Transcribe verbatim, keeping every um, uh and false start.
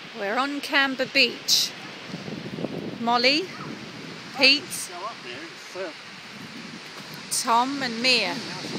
We're on Camber Beach. Molly, Pete, Tom and Mia.